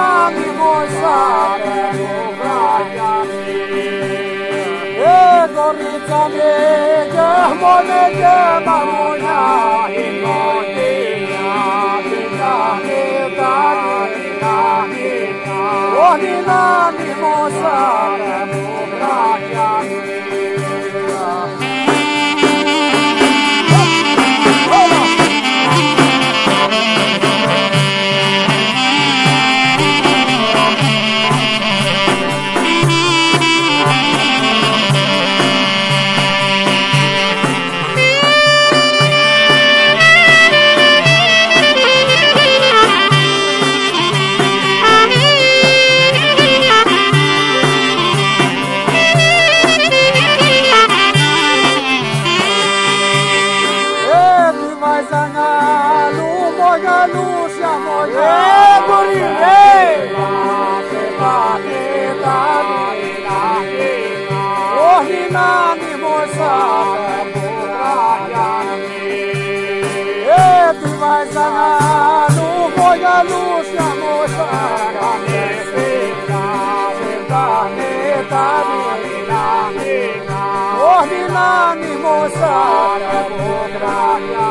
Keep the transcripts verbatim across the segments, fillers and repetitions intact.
nami moșare lucrarea e gorița mea mone de mamunia imonia vida vida vida ori nami moșare lucrarea nami moșare lucrarea e tu vai sana nu voia lușa moșarea nesfita verdane tadina ori nami moșare lucrarea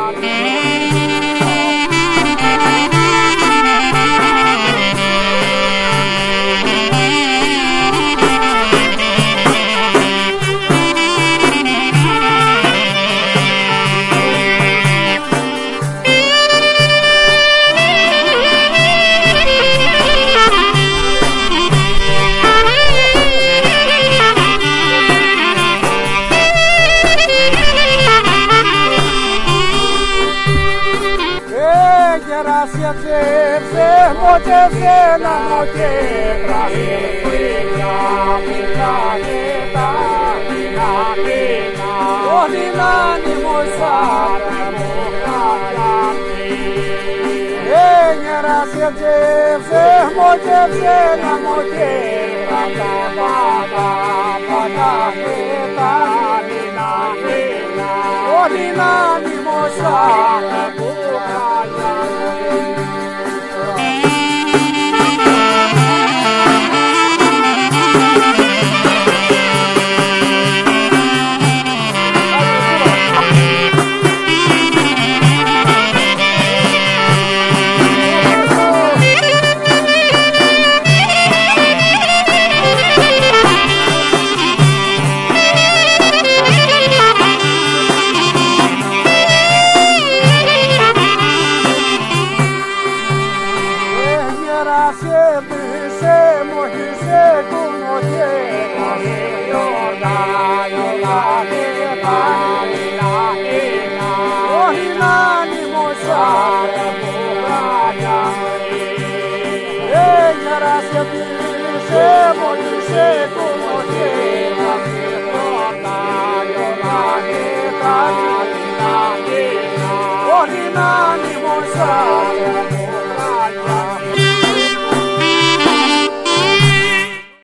Gracias, se moche se la moche, gracias, la vida, vida, vida, vida, orina ni moșare lucrarea e gracias, se moche se la moche, gracias, baba, baba, vida, vida, vida, orina ni moșare lucrarea Nami moșare